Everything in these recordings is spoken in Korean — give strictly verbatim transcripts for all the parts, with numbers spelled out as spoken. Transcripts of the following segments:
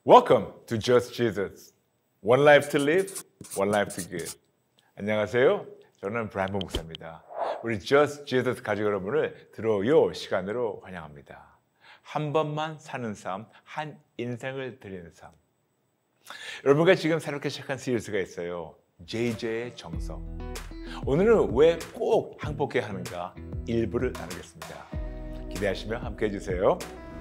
Welcome to Just Jesus. One life to live, one life to give. 안녕하세요. 저는 브라이언 목사입니다. 우리 Just Jesus 가족 여러분을 들어요 시간으로 환영합니다. 한 번만 사는 삶, 한 인생을 드리는 삶. 여러분과 지금 새롭게 시작한 시리즈가 있어요. 제이제이의 정석. 오늘은 왜 꼭 항복해야 하는가 일부를 나누겠습니다. 기대하시며 함께 해주세요.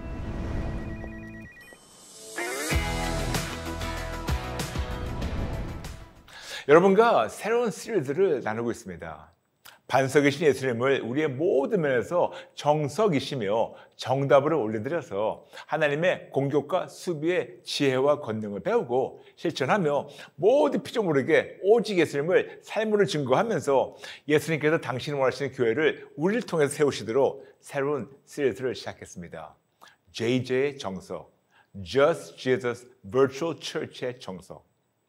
여러분과 새로운 시리즈를 나누고 있습니다. 반석이신 예수님을 우리의 모든 면에서 정석이시며 정답으로 올려드려서 하나님의 공격과 수비의 지혜와 권능을 배우고 실천하며 모든 피조물에게 오직 예수님을 삶으로 증거하면서 예수님께서 당신이 원하시는 교회를 우리를 통해서 세우시도록 새로운 시리즈를 시작했습니다. 제이제이의 정석, Just Jesus Virtual Church의 정석.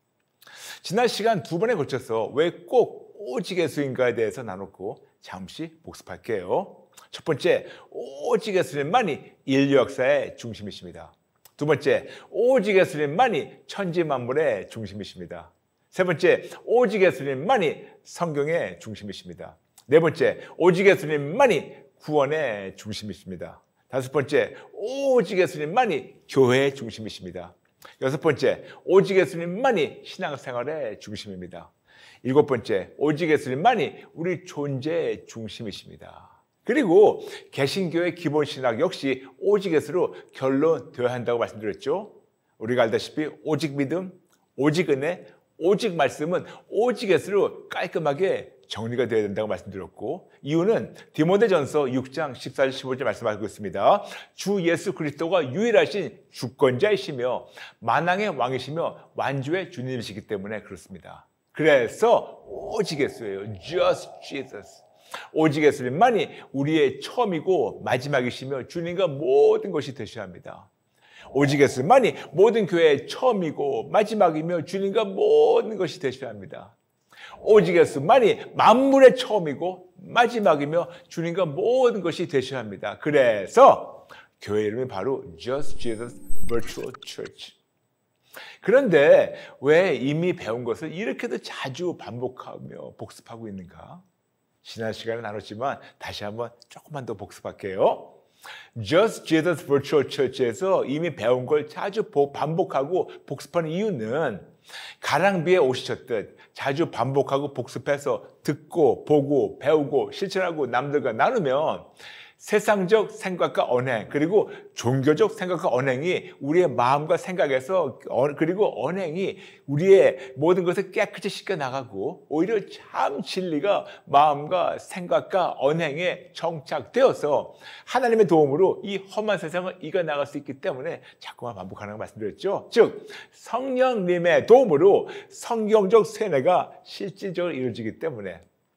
지난 시간 두 번에 걸쳐서 왜 꼭 오직 예수인가에 대해서 나눴고 잠시 복습할게요. 첫 번째, 오직 예수님만이 인류 역사의 중심이십니다. 두 번째, 오직 예수님만이 천지 만물의 중심이십니다. 세 번째, 오직 예수님만이 성경의 중심이십니다. 네 번째, 오직 예수님만이 구원의 중심이십니다. 다섯 번째, 오직 예수님만이 교회의 중심이십니다. 여섯 번째, 오직 예수님만이 신앙생활의 중심입니다. 일곱 번째, 오직 예수님만이 우리 존재의 중심이십니다. 그리고 개신교의 기본 신학 역시 오직 예수로 결론되어야 한다고 말씀드렸죠. 우리가 알다시피 오직 믿음, 오직 은혜, 오직 말씀은 오직 예수로 깔끔하게 정리가 되어야 된다고 말씀드렸고, 이유는 디모데전서 육 장 십사 절 십오 절 말씀하고 있습니다. 주 예수 그리스도가 유일하신 주권자이시며 만왕의 왕이시며 완주의 주님이시기 때문에 그렇습니다. 그래서 오직 예수예요. Just Jesus. 오직 예수님만이 우리의 처음이고 마지막이시며 주님과 모든 것이 되셔야 합니다. 오직 예수님만이 모든 교회의 처음이고 마지막이며 주님과 모든 것이 되셔야 합니다. 오직 예수만이 만물의 처음이고 마지막이며 주님과 모든 것이 되셔야 합니다. 그래서 교회 이름이 바로 Just Jesus Virtual Church. 그런데 왜 이미 배운 것을 이렇게도 자주 반복하며 복습하고 있는가? 지난 시간에 나눴지만 다시 한번 조금만 더 복습할게요. Just Jesus Virtual Church에서 이미 배운 걸 자주 반복하고 복습하는 이유는 가랑비에 오시셨듯 자주 반복하고 복습해서 듣고 보고 배우고 실천하고 남들과 나누면 세상적 생각과 언행 그리고 종교적 생각과 언행이 우리의 마음과 생각에서 그리고 언행이 우리의 모든 것을 깨끗이 씻겨 나가고 오히려 참 진리가 마음과 생각과 언행에 정착되어서 하나님의 도움으로 이 험한 세상을 이겨나갈 수 있기 때문에 자꾸만 반복하는 걸 말씀드렸죠. 즉 성령님의 도움으로 성경적 세뇌가 실질적으로 이루어지기 때문에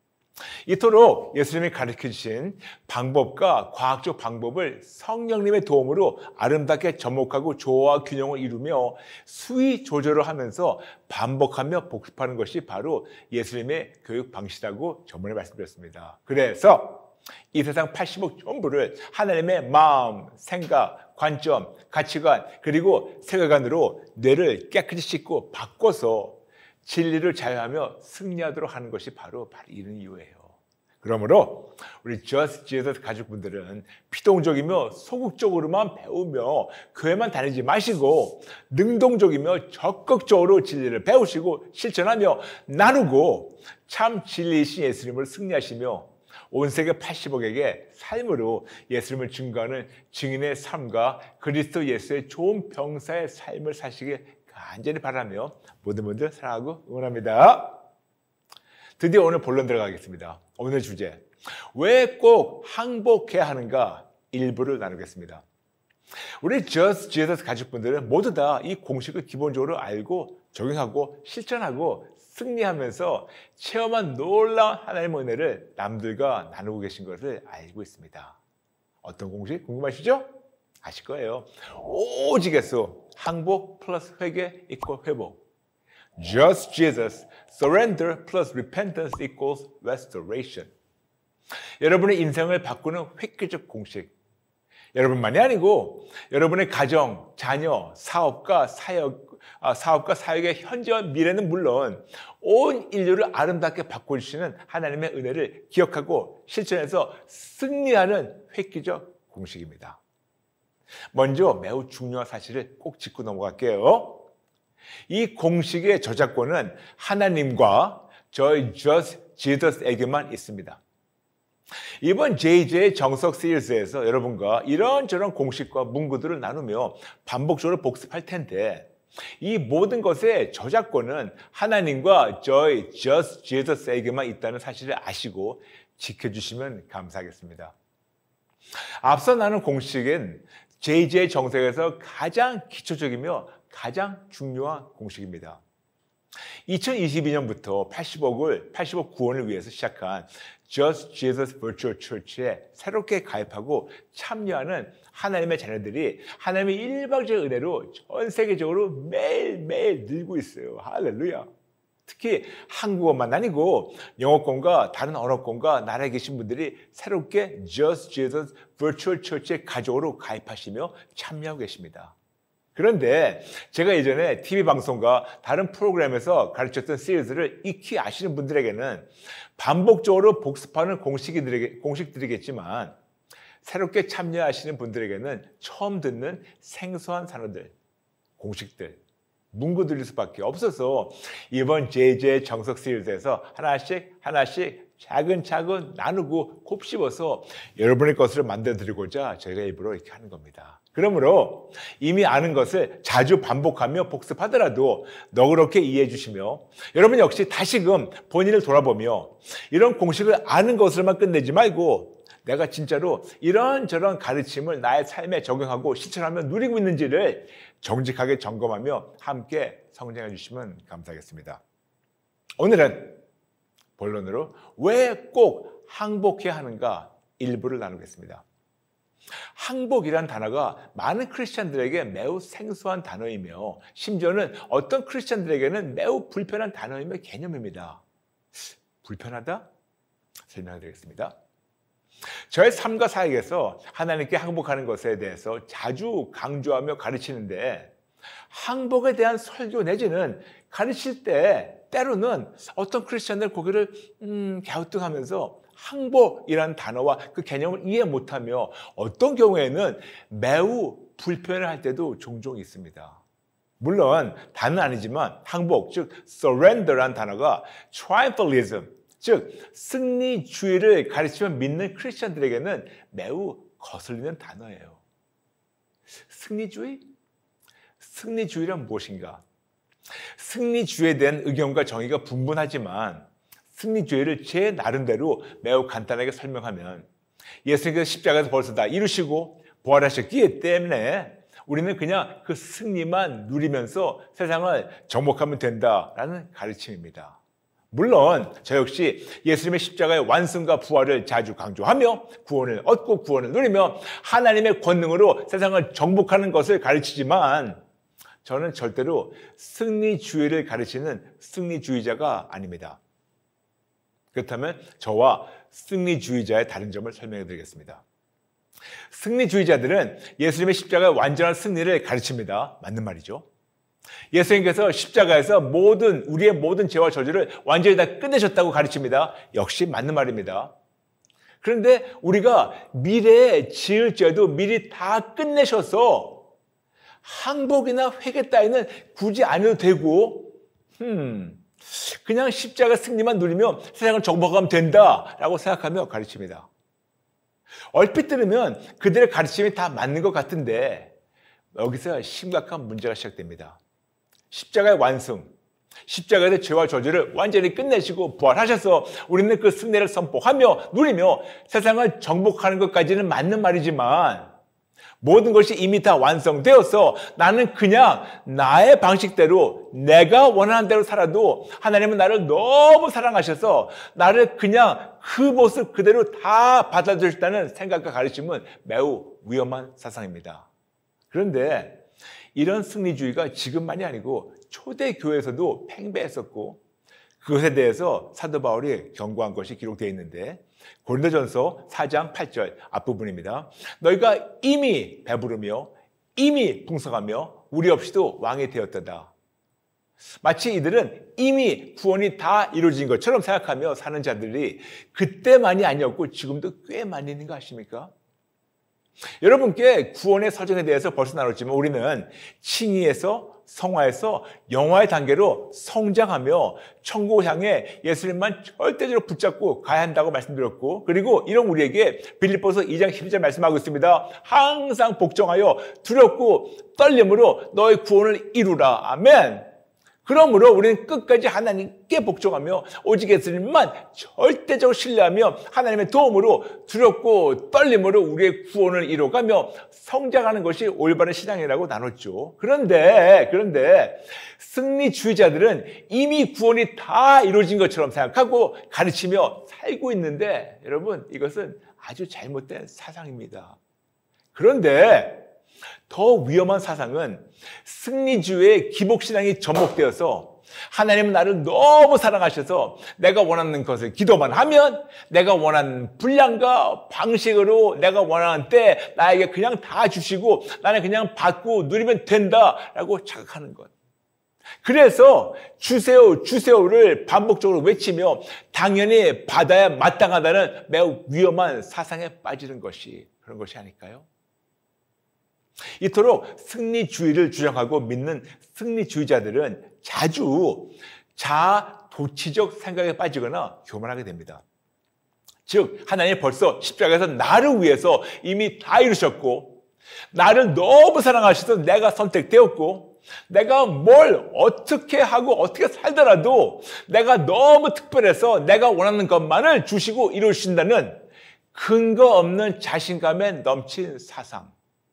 이토록 예수님이 가르쳐주신 방법과 과학적 방법을 성령님의 도움으로 아름답게 접목하고 조화와 균형을 이루며 수위 조절을 하면서 반복하며 복습하는 것이 바로 예수님의 교육 방식이라고 저번에 말씀드렸습니다. 그래서 이 세상 팔십억 전부를 하나님의 마음, 생각, 관점, 가치관 그리고 세계관으로 뇌를 깨끗이 씻고 바꿔서 진리를 자유하며 승리하도록 하는 것이 바로 바로 이런 이유예요. 그러므로 우리 Just Jesus 가족분들은 피동적이며 소극적으로만 배우며 교회만 다니지 마시고 능동적이며 적극적으로 진리를 배우시고 실천하며 나누고 참 진리이신 예수님을 승리하시며 온 세계 팔십억에게 삶으로 예수님을 증거하는 증인의 삶과 그리스도 예수의 좋은 병사의 삶을 사시길 간절히 바라며 모든 분들 사랑하고 응원합니다. 드디어 오늘 본론 들어가겠습니다. 오늘 주제, 왜 꼭 항복해야 하는가 일부를 나누겠습니다. 우리 Just Jesus 가족분들은 모두 다 이 공식을 기본적으로 알고 적용하고 실천하고 승리하면서 체험한 놀라운 하나님의 은혜를 남들과 나누고 계신 것을 알고 있습니다. 어떤 공식 궁금하시죠? 아실 거예요. 오직 예수, 항복 플러스 회개 이퀄 회복. Just Jesus, surrender plus repentance equals restoration. 여러분의 인생을 바꾸는 획기적 공식. 여러분만이 아니고 여러분의 가정, 자녀, 사업과 사역, 아, 사업과 사역의 현재와 미래는 물론 온 인류를 아름답게 바꿔주시는 하나님의 은혜를 기억하고 실천해서 승리하는 획기적 공식입니다. 먼저 매우 중요한 사실을 꼭 짚고 넘어갈게요. 이 공식의 저작권은 하나님과 저희 Just Jesus에게만 있습니다. 이번 제이제이의 정석 시리즈에서 여러분과 이런저런 공식과 문구들을 나누며 반복적으로 복습할 텐데 이 모든 것의 저작권은 하나님과 저희 Just Jesus에게만 있다는 사실을 아시고 지켜주시면 감사하겠습니다. 앞서 나눈 공식은 제이제이의 정석에서 가장 기초적이며 가장 중요한 공식입니다. 이천이십이 년부터 팔십억을, 팔십억 구원을 위해서 시작한 Just Jesus Virtual Church에 새롭게 가입하고 참여하는 하나님의 자녀들이 하나님의 일방적인 은혜로 전 세계적으로 매일매일 늘고 있어요. 할렐루야. 특히 한국어만 아니고 영어권과 다른 언어권과 나라에 계신 분들이 새롭게 Just Jesus Virtual Church의 가족으로 가입하시며 참여하고 계십니다. 그런데 제가 예전에 티비 방송과 다른 프로그램에서 가르쳤던 시리즈를 익히 아시는 분들에게는 반복적으로 복습하는 공식들이, 공식들이겠지만 새롭게 참여하시는 분들에게는 처음 듣는 생소한 단어들, 공식들, 문구들일 수밖에 없어서 이번 제이제이 정석 시리즈에서 하나씩 하나씩 차근차근 나누고 곱씹어서 여러분의 것을 만들어드리고자 저희가 일부러 이렇게 하는 겁니다. 그러므로 이미 아는 것을 자주 반복하며 복습하더라도 너그럽게 이해해 주시며 여러분 역시 다시금 본인을 돌아보며 이런 공식을 아는 것으로만 끝내지 말고 내가 진짜로 이런저런 가르침을 나의 삶에 적용하고 실천하며 누리고 있는지를 정직하게 점검하며 함께 성장해 주시면 감사하겠습니다. 오늘은 본론으로 왜 꼭 항복해야 하는가 일부를 나누겠습니다. 항복이란 단어가 많은 크리스찬들에게 매우 생소한 단어이며 심지어는 어떤 크리스찬들에게는 매우 불편한 단어이며 개념입니다. 불편하다? 설명드리겠습니다. 저의 삶과 사역에서 하나님께 항복하는 것에 대해서 자주 강조하며 가르치는데 항복에 대한 설교 내지는 가르칠 때 때로는 어떤 크리스찬들 고개를 음, 갸우뚱하면서 항복이라는 단어와 그 개념을 이해 못하며 어떤 경우에는 매우 불편을 할 때도 종종 있습니다. 물론 다는 아니지만 항복, 즉 surrender라는 단어가 triumphalism, 즉 승리주의를 가르치며 믿는 크리스찬들에게는 매우 거슬리는 단어예요. 승리주의? 승리주의란 무엇인가? 승리주의에 대한 의견과 정의가 분분하지만 승리주의를 제 나름대로 매우 간단하게 설명하면 예수님께서 십자가에서 벌써 다 이루시고 부활하셨기 때문에 우리는 그냥 그 승리만 누리면서 세상을 정복하면 된다라는 가르침입니다. 물론 저 역시 예수님의 십자가의 완성과 부활을 자주 강조하며 구원을 얻고 구원을 누리며 하나님의 권능으로 세상을 정복하는 것을 가르치지만 저는 절대로 승리주의를 가르치는 승리주의자가 아닙니다. 그렇다면 저와 승리주의자의 다른 점을 설명해 드리겠습니다. 승리주의자들은 예수님의 십자가의 완전한 승리를 가르칩니다. 맞는 말이죠. 예수님께서 십자가에서 모든 우리의 모든 죄와 저주를 완전히 다 끝내셨다고 가르칩니다. 역시 맞는 말입니다. 그런데 우리가 미래에 지을 죄도 미리 다 끝내셔서 항복이나 회개 따위는 굳이 안 해도 되고 음, 그냥 십자가 승리만 누리면 세상을 정복하면 된다라고 생각하며 가르칩니다. 얼핏 들으면 그들의 가르침이 다 맞는 것 같은데 여기서 심각한 문제가 시작됩니다. 십자가의 완성, 십자가의 죄와 저주를 완전히 끝내시고 부활하셔서 우리는 그 승리를 선포하며 누리며 세상을 정복하는 것까지는 맞는 말이지만 모든 것이 이미 다 완성되어서 나는 그냥 나의 방식대로 내가 원하는 대로 살아도 하나님은 나를 너무 사랑하셔서 나를 그냥 그 모습 그대로 다 받아주셨다는 생각과 가르침은 매우 위험한 사상입니다. 그런데 이런 승리주의가 지금만이 아니고 초대교회에서도 팽배했었고 그것에 대해서 사도 바울이 경고한 것이 기록되어 있는데 고린도전서 사 장 팔 절 앞부분입니다. 너희가 이미 배부르며 이미 풍성하며 우리 없이도 왕이 되었도다. 마치 이들은 이미 구원이 다 이루어진 것처럼 생각하며 사는 자들이 그때만이 아니었고 지금도 꽤 많이 있는 거 아십니까? 여러분께 구원의 사정에 대해서 벌써 나눴지만 우리는 칭의에서 성화에서 영화의 단계로 성장하며 천국을 향해 예수님만 절대적으로 붙잡고 가야 한다고 말씀드렸고, 그리고 이런 우리에게 빌립보서 이 장 십이 절 말씀하고 있습니다. 항상 복종하여 두렵고 떨림으로 너의 구원을 이루라. 아멘. 그러므로 우리는 끝까지 하나님께 복종하며 오직 예수님만 절대적으로 신뢰하며 하나님의 도움으로 두렵고 떨림으로 우리의 구원을 이루어가며 성장하는 것이 올바른 신앙이라고 나눴죠. 그런데 그런데 승리주의자들은 이미 구원이 다 이루어진 것처럼 생각하고 가르치며 살고 있는데 여러분, 이것은 아주 잘못된 사상입니다. 그런데 더 위험한 사상은 승리주의의 기복신앙이 접목되어서 하나님은 나를 너무 사랑하셔서 내가 원하는 것을 기도만 하면 내가 원하는 분량과 방식으로 내가 원하는 때 나에게 그냥 다 주시고 나는 그냥 받고 누리면 된다라고 착각하는 것. 그래서 주세요 주세요를 반복적으로 외치며 당연히 받아야 마땅하다는 매우 위험한 사상에 빠지는 것이 그런 것이 아닐까요? 이토록 승리주의를 주장하고 믿는 승리주의자들은 자주 자아 도취적 생각에 빠지거나 교만하게 됩니다. 즉 하나님이 벌써 십자가에서 나를 위해서 이미 다 이루셨고 나를 너무 사랑하셔서 내가 선택되었고 내가 뭘 어떻게 하고 어떻게 살더라도 내가 너무 특별해서 내가 원하는 것만을 주시고 이루신다는 근거 없는 자신감에 넘친 사상,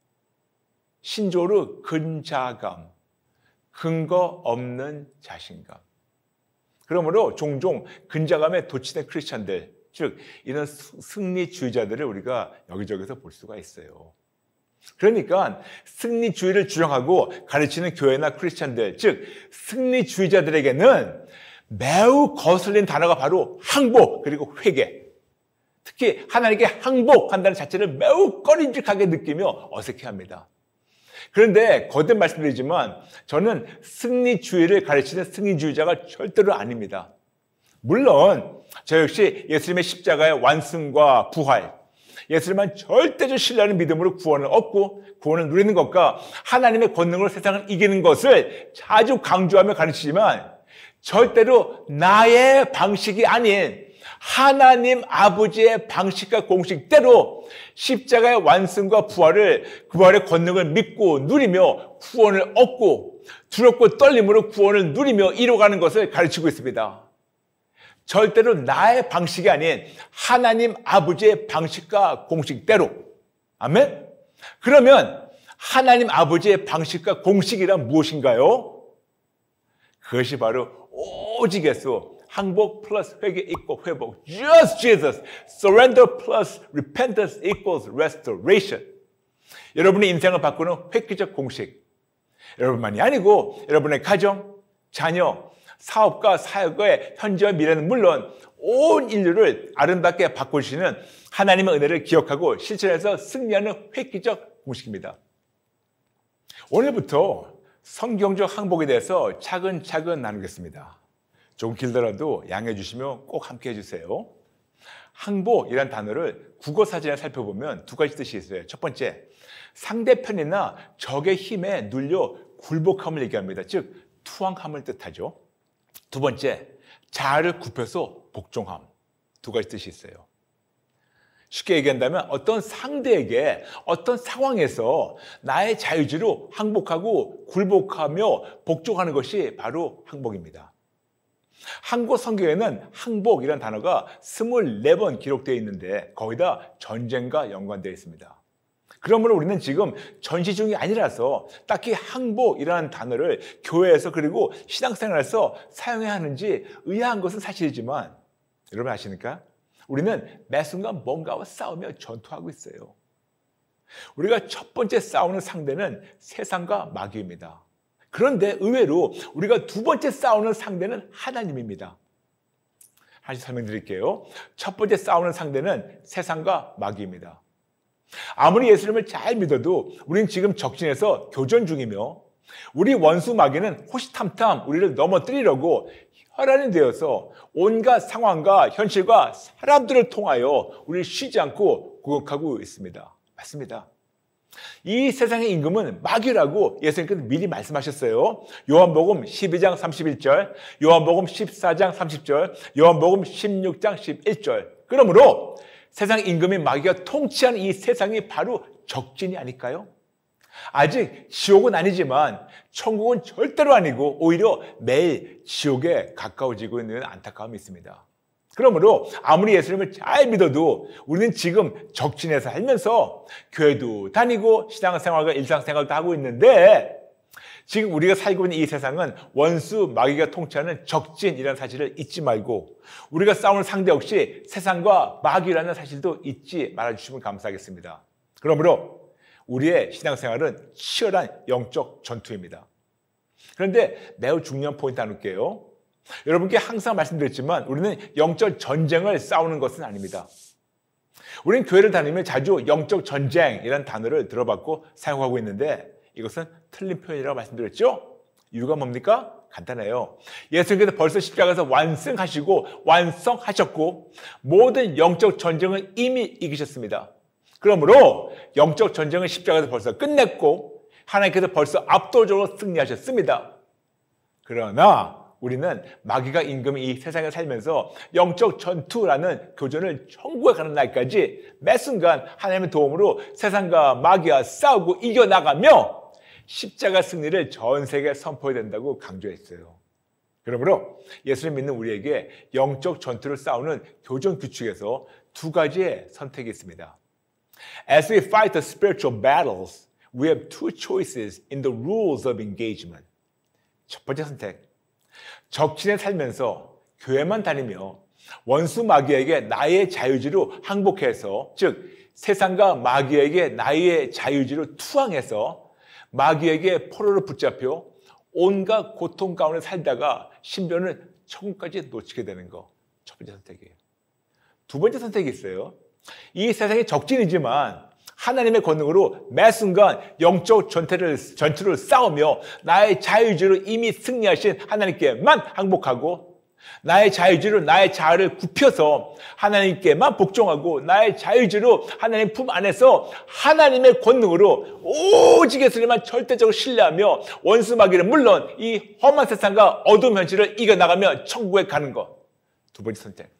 신조어로 근자감, 근거 없는 자신감. 그러므로 종종 근자감에 도취된 크리스찬들, 즉 이런 승리주의자들을 우리가 여기저기서 볼 수가 있어요. 그러니까 승리주의를 주장하고 가르치는 교회나 크리스찬들, 즉 승리주의자들에게는 매우 거슬린 단어가 바로 항복 그리고 회개. 특히 하나님께 항복한다는 자체를 매우 꺼림직하게 느끼며 어색해합니다. 그런데 거듭 말씀드리지만 저는 승리주의를 가르치는 승리주의자가 절대로 아닙니다. 물론 저 역시 예수님의 십자가의 완승과 부활, 예수님만 절대적 신뢰하는 믿음으로 구원을 얻고 구원을 누리는 것과 하나님의 권능으로 세상을 이기는 것을 자주 강조하며 가르치지만 절대로 나의 방식이 아닌 하나님 아버지의 방식과 공식대로 십자가의 완승과 부활을, 부활의 권능을 믿고 누리며 구원을 얻고 두렵고 떨림으로 구원을 누리며 이뤄가는 것을 가르치고 있습니다. 절대로 나의 방식이 아닌 하나님 아버지의 방식과 공식대로. 아멘? 그러면 하나님 아버지의 방식과 공식이란 무엇인가요? 그것이 바로 오직 예수, 항복 플러스 회개 이고 회복. Just Jesus. Surrender plus repentance equals restoration. 여러분의 인생을 바꾸는 획기적 공식. 여러분만이 아니고 여러분의 가정, 자녀, 사업과 사역의 현재와 미래는 물론 온 인류를 아름답게 바꾸시는 하나님의 은혜를 기억하고 실천해서 승리하는 획기적 공식입니다. 오늘부터 성경적 항복에 대해서 차근차근 나누겠습니다. 조금 길더라도 양해해 주시면 꼭 함께 해주세요. 항복이란 단어를 국어 사전에 살펴보면 두 가지 뜻이 있어요. 첫 번째, 상대편이나 적의 힘에 눌려 굴복함을 얘기합니다. 즉 투항함을 뜻하죠. 두 번째, 자아를 굽혀서 복종함. 두 가지 뜻이 있어요. 쉽게 얘기한다면 어떤 상대에게 어떤 상황에서 나의 자유지로 항복하고 굴복하며 복종하는 것이 바로 항복입니다. 한국 성경에는 항복이라는 단어가 스물네 번 기록되어 있는데 거의 다 전쟁과 연관되어 있습니다. 그러므로 우리는 지금 전시 중이 아니라서 딱히 항복이라는 단어를 교회에서 그리고 신앙생활에서 사용해야 하는지 의아한 것은 사실이지만 여러분 아십니까? 우리는 매 순간 뭔가와 싸우며 전투하고 있어요. 우리가 첫 번째 싸우는 상대는 세상과 마귀입니다. 그런데 의외로 우리가 두 번째 싸우는 상대는 하나님입니다. 하나씩 설명드릴게요. 첫 번째 싸우는 상대는 세상과 마귀입니다. 아무리 예수님을 잘 믿어도 우리는 지금 적진에서 교전 중이며 우리 원수 마귀는 호시탐탐 우리를 넘어뜨리려고 혈안이 되어서 온갖 상황과 현실과 사람들을 통하여 우리를 쉬지 않고 공격하고 있습니다. 맞습니다. 이 세상의 임금은 마귀라고 예수님께서 미리 말씀하셨어요. 요한복음 십이 장 삼십일 절, 요한복음 십사 장 삼십 절, 요한복음 십육 장 십일 절. 그러므로 세상 임금인 마귀가 통치하는 이 세상이 바로 적진이 아닐까요? 아직 지옥은 아니지만 천국은 절대로 아니고 오히려 매일 지옥에 가까워지고 있는 안타까움이 있습니다. 그러므로 아무리 예수님을 잘 믿어도 우리는 지금 적진에서 살면서 교회도 다니고 신앙생활과 일상생활도 하고 있는데 지금 우리가 살고 있는 이 세상은 원수 마귀가 통치하는 적진이라는 사실을 잊지 말고 우리가 싸우는 상대 역시 세상과 마귀라는 사실도 잊지 말아주시면 감사하겠습니다. 그러므로 우리의 신앙생활은 치열한 영적 전투입니다. 그런데 매우 중요한 포인트 나눌게요. 여러분께 항상 말씀드렸지만 우리는 영적 전쟁을 싸우는 것은 아닙니다. 우리는 교회를 다니며 자주 영적 전쟁이라는 단어를 들어봤고 사용하고 있는데 이것은 틀린 표현이라고 말씀드렸죠? 이유가 뭡니까? 간단해요. 예수님께서 벌써 십자가에서 완성하시고 완성하셨고 모든 영적 전쟁은 이미 이기셨습니다. 그러므로 영적 전쟁은 십자가에서 벌써 끝냈고 하나님께서 벌써 압도적으로 승리하셨습니다. 그러나 우리는 마귀가 임금인 이 세상에 살면서 영적 전투라는 교전을 천국에 가는 날까지 매 순간 하나님의 도움으로 세상과 마귀와 싸우고 이겨나가며 십자가 승리를 전 세계에 선포해야 된다고 강조했어요. 그러므로 예수를 믿는 우리에게 영적 전투를 싸우는 교전 규칙에서 두 가지의 선택이 있습니다. As we fight the spiritual battles, we have two choices in the rules of engagement. 첫 번째 선택, 적진에 살면서 교회만 다니며 원수 마귀에게 나의 자유지로 항복해서 즉 세상과 마귀에게 나의 자유지로 투항해서 마귀에게 포로로 붙잡혀 온갖 고통 가운데 살다가 심지어는 천국까지 놓치게 되는 거. 첫 번째 선택이에요. 두 번째 선택이 있어요. 이 세상이 적진이지만 하나님의 권능으로 매 순간 영적 전투를, 전투를 싸우며 나의 자유지로 이미 승리하신 하나님께만 항복하고 나의 자유지로 나의 자아를 굽혀서 하나님께만 복종하고 나의 자유지로 하나님 품 안에서 하나님의 권능으로 오직 예수님만 절대적으로 신뢰하며 원수 마귀는 물론 이 험한 세상과 어두운 현실을 이겨나가며 천국에 가는 것. 두 번째 선택.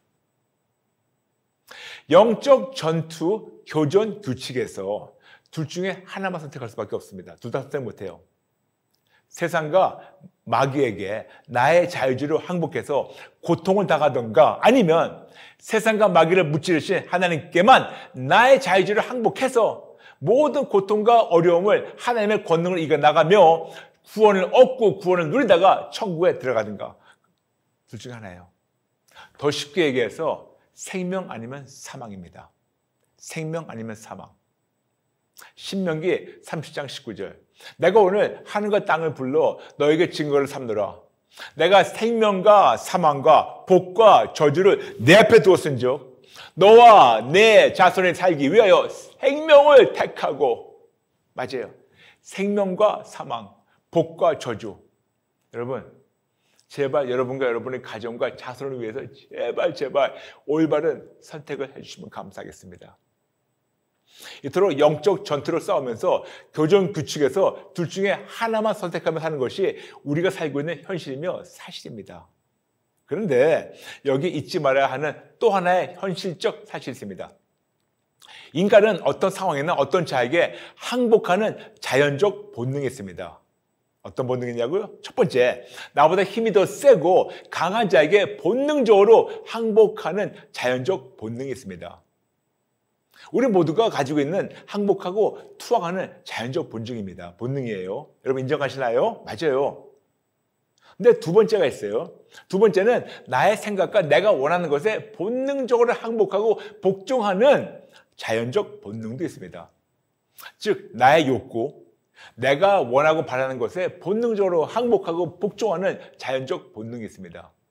영적 전투 교전 규칙에서 둘 중에 하나만 선택할 수밖에 없습니다. 둘 다 선택 못해요. 세상과 마귀에게 나의 자유지로 항복해서 고통을 당하던가 아니면 세상과 마귀를 무찌르신 하나님께만 나의 자유지로 항복해서 모든 고통과 어려움을 하나님의 권능을 이겨나가며 구원을 얻고 구원을 누리다가 천국에 들어가든가. 둘 중에 하나예요. 더 쉽게 얘기해서 생명 아니면 사망입니다. 생명 아니면 사망. 신명기 삼십 장 십구 절. 내가 오늘 하늘과 땅을 불러 너에게 증거를 삼노라. 내가 생명과 사망과 복과 저주를 내 앞에 두었은즉 너와 내 자손이 살기 위하여 생명을 택하고. 맞아요. 생명과 사망, 복과 저주. 여러분 제발 여러분과 여러분의 가정과 자손을 위해서 제발 제발 올바른 선택을 해주시면 감사하겠습니다. 이토록 영적 전투를 싸우면서 교전 규칙에서 둘 중에 하나만 선택하며 사는 것이 우리가 살고 있는 현실이며 사실입니다. 그런데 여기 잊지 말아야 하는 또 하나의 현실적 사실이 있습니다. 인간은 어떤 상황이나 어떤 자에게 항복하는 자연적 본능이 있습니다. 어떤 본능이냐고요? 첫 번째, 나보다 힘이 더 세고 강한 자에게 본능적으로 항복하는 자연적 본능이 있습니다. 우리 모두가 가지고 있는 항복하고 투항하는 자연적 본능입니다. 본능이에요. 여러분 인정하시나요? 맞아요. 근데 두 번째가 있어요. 두 번째는 나의 생각과 내가 원하는 것에 본능적으로 항복하고 복종하는 자연적 본능도 있습니다. 즉 나의 욕구, 내가 원하고 바라는 것에 본능적으로 항복하고 복종하는 자연적 본능이 있습니다.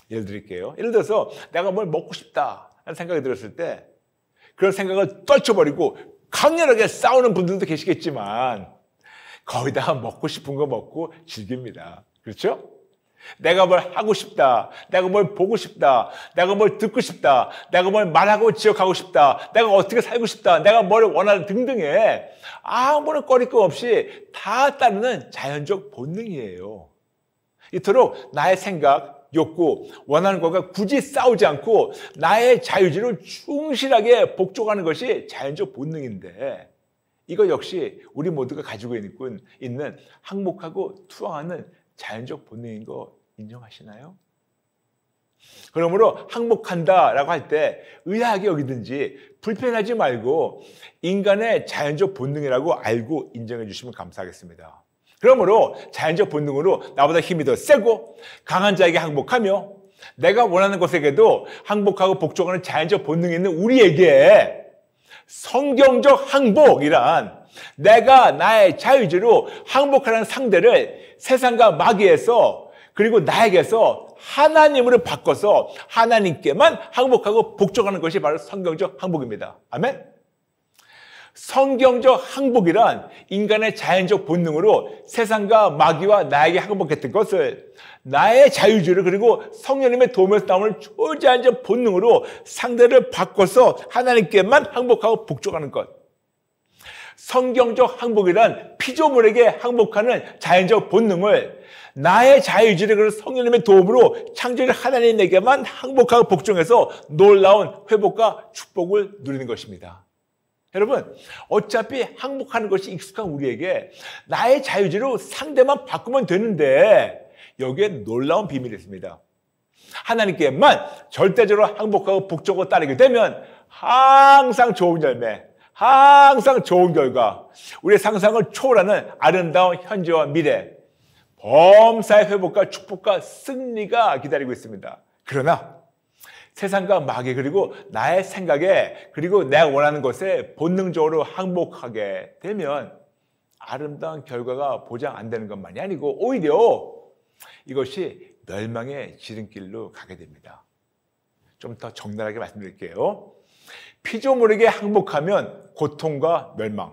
예를 드릴게요. 예를 들어서 내가 뭘 먹고 싶다라는 생각이 들었을 때 그런 생각을 떨쳐버리고 강렬하게 싸우는 분들도 계시겠지만 거의 다 먹고 싶은 거 먹고 즐깁니다. 그렇죠? 내가 뭘 하고 싶다, 내가 뭘 보고 싶다, 내가 뭘 듣고 싶다, 내가 뭘 말하고 지역하고 싶다, 내가 어떻게 살고 싶다, 내가 뭘 원하는 등등의 아무런 꺼리낌 없이 다 따르는 자연적 본능이에요. 이토록 나의 생각, 욕구, 원하는 것과 굳이 싸우지 않고 나의 자유지를 충실하게 복종하는 것이 자연적 본능인데 이거 역시 우리 모두가 가지고 있는 항복하고 투항하는 자연적 본능인 거 인정하시나요? 그러므로 항복한다라고 할 때 의아하게 여기든지 불편하지 말고 인간의 자연적 본능이라고 알고 인정해 주시면 감사하겠습니다. 그러므로 자연적 본능으로 나보다 힘이 더 세고 강한 자에게 항복하며 내가 원하는 것에게도 항복하고 복종하는 자연적 본능이 있는 우리에게 성경적 항복이란 내가 나의 자유지로 항복하는 상대를 세상과 마귀에서 그리고 나에게서 하나님으로 바꿔서 하나님께만 항복하고 복종하는 것이 바로 성경적 항복입니다. 아멘? 성경적 항복이란 인간의 자연적 본능으로 세상과 마귀와 나에게 항복했던 것을 나의 자유주의를 그리고 성령님의 도움에서 나오는 초자연적 본능으로 상대를 바꿔서 하나님께만 항복하고 복종하는 것. 성경적 항복이란 피조물에게 항복하는 자연적 본능을 나의 자유주의를 그리고 성령님의 도움으로 창조주 하나님에게만 항복하고 복종해서 놀라운 회복과 축복을 누리는 것입니다. 여러분, 어차피 항복하는 것이 익숙한 우리에게 나의 자유지로 상대만 바꾸면 되는데 여기에 놀라운 비밀이 있습니다. 하나님께만 절대적으로 항복하고 복종하고 따르게 되면 항상 좋은 열매, 항상 좋은 결과, 우리의 상상을 초월하는 아름다운 현재와 미래, 범사의 회복과 축복과 승리가 기다리고 있습니다. 그러나 세상과 마귀 그리고 나의 생각에 그리고 내가 원하는 것에 본능적으로 항복하게 되면 아름다운 결과가 보장 안 되는 것만이 아니고 오히려 이것이 멸망의 지름길로 가게 됩니다. 좀 더 적나라하게 말씀드릴게요. 피조물에게 항복하면 고통과 멸망,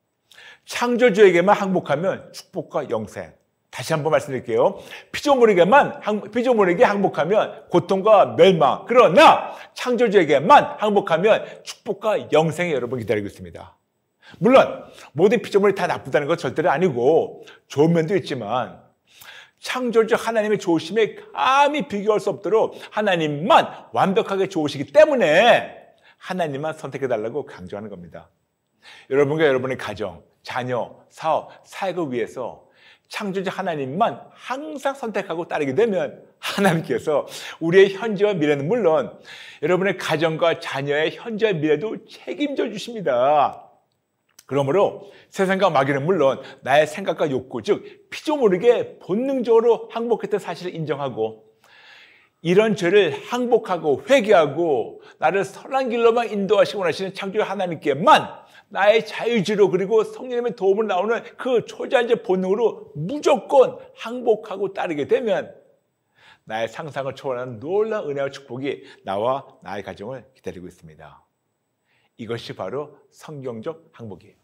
창조주에게만 항복하면 축복과 영생. 다시 한번 말씀드릴게요. 피조물에게만, 피조물에게 항복하면 고통과 멸망. 그러나 창조주에게만 항복하면 축복과 영생이 여러분 기다리고 있습니다. 물론 모든 피조물이 다 나쁘다는 건 절대로 아니고 좋은 면도 있지만 창조주 하나님의 좋으심에 감히 비교할 수 없도록 하나님만 완벽하게 좋으시기 때문에 하나님만 선택해달라고 강조하는 겁니다. 여러분과 여러분의 가정, 자녀, 사업, 사역을 위해서 창조주 하나님만 항상 선택하고 따르게 되면 하나님께서 우리의 현재와 미래는 물론 여러분의 가정과 자녀의 현재와 미래도 책임져 주십니다. 그러므로 세상과 마귀는 물론 나의 생각과 욕구, 즉 피조물에게 본능적으로 항복했던 사실을 인정하고 이런 죄를 항복하고 회개하고 나를 선한 길로만 인도하시고 원하시는 창조주 하나님께만 나의 자유지로 그리고 성령님의 도움을 나오는 그 초자연적 본능으로 무조건 항복하고 따르게 되면 나의 상상을 초월하는 놀라운 은혜와 축복이 나와 나의 가정을 기다리고 있습니다. 이것이 바로 성경적 항복이에요.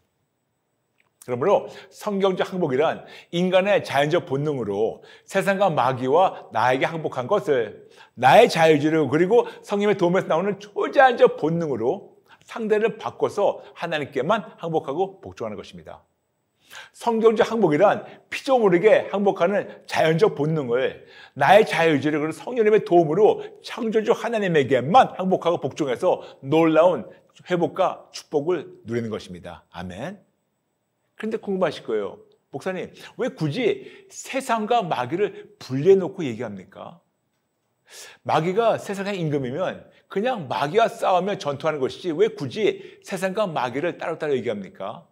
그러므로 성경적 항복이란 인간의 자연적 본능으로 세상과 마귀와 나에게 항복한 것을 나의 자유지로 그리고 성령님의 도움에서 나오는 초자연적 본능으로 상대를 바꿔서 하나님께만 항복하고 복종하는 것입니다. 성경적 항복이란 피조물에게 항복하는 자연적 본능을 나의 자유지를 그리고 성령님의 도움으로 창조주 하나님에게만 항복하고 복종해서 놀라운 회복과 축복을 누리는 것입니다. 아멘. 그런데 궁금하실 거예요. 목사님, 왜 굳이 세상과 마귀를 분리해놓고 얘기합니까? 마귀가 세상의 임금이면 그냥 마귀와 싸우며 전투하는 것이지 왜 굳이 세상과 마귀를 따로따로 얘기합니까?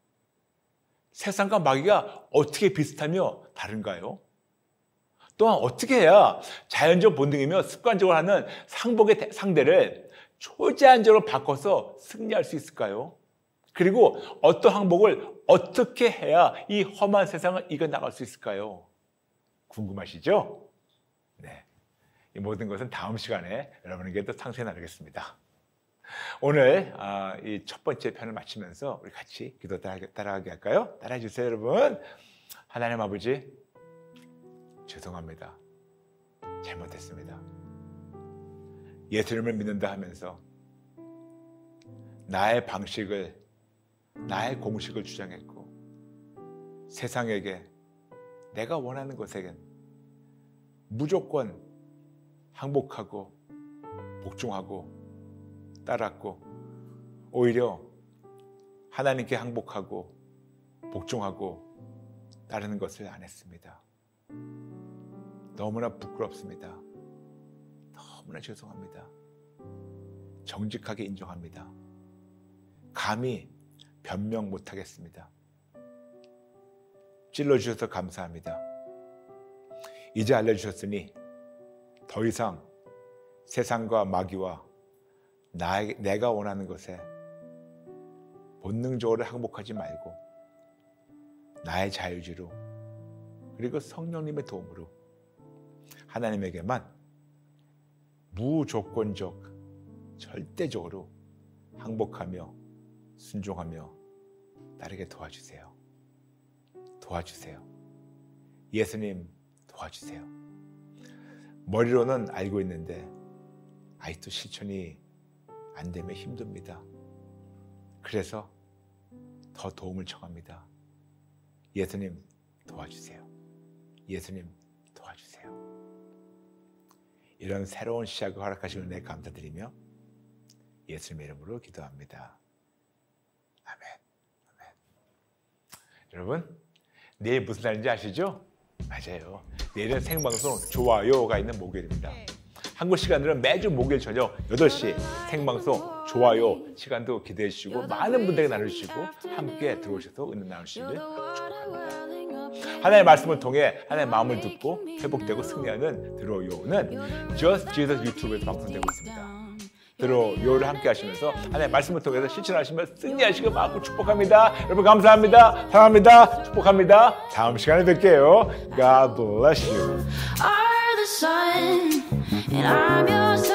세상과 마귀가 어떻게 비슷하며 다른가요? 또한 어떻게 해야 자연적 본능이며 습관적으로 하는 상복의 상대를 초제한적으로 바꿔서 승리할 수 있을까요? 그리고 어떤 항복을 어떻게 해야 이 험한 세상을 이겨나갈 수 있을까요? 궁금하시죠? 네. 이 모든 것은 다음 시간에 여러분에게 또 상세히 나누겠습니다. 오늘 아, 이 첫 번째 편을 마치면서 우리 같이 기도 따라하게 할까요? 따라해 주세요, 여러분. 하나님 아버지, 죄송합니다. 잘못했습니다. 예수님을 믿는다 하면서 나의 방식을, 나의 공식을 주장했고 세상에게 내가 원하는 것에겐 무조건 항복하고 복종하고 따랐고 오히려 하나님께 항복하고 복종하고 따르는 것을 안 했습니다. 너무나 부끄럽습니다. 너무나 죄송합니다. 정직하게 인정합니다. 감히 변명 못하겠습니다. 찔러주셔서 감사합니다. 이제 알려주셨으니 더 이상 세상과 마귀와 나, 내가 원하는 것에 본능적으로 항복하지 말고 나의 자유지로 그리고 성령님의 도움으로 하나님에게만 무조건적, 절대적으로 항복하며 순종하며 따르게 도와주세요. 도와주세요. 예수님 도와주세요. 머리로는 알고 있는데 아직도 실천이 안 되면 힘듭니다. 그래서 더 도움을 청합니다. 예수님 도와주세요. 예수님 도와주세요. 이런 새로운 시작을 허락하신 은혜 감사드리며 예수님의 이름으로 기도합니다. 아멘. 아멘. 여러분, 내일 무슨 날인지 아시죠? 맞아요. 내일은 생방송 좋아요가 있는 목요일입니다. 한국 시간으로 매주 목요일 저녁 여덟 시 생방송 좋아요 시간도 기대해 주시고 많은 분들에게 나눠주시고 함께 들어오셔서 은혜 나누시길 축복합니다. 하나님의 말씀을 통해 하나님의 마음을 듣고 회복되고 승리하는 들어요는 Just Jesus 유튜브에서 방송되고 있습니다. 들어요를 함께 하시면서 하나님의 말씀을 통해서 실천하시면 승리하시길 마음으로 축복합니다. 여러분 감사합니다. 사랑합니다. 축복합니다. 다음 시간에 뵐게요. God bless you. And I'm your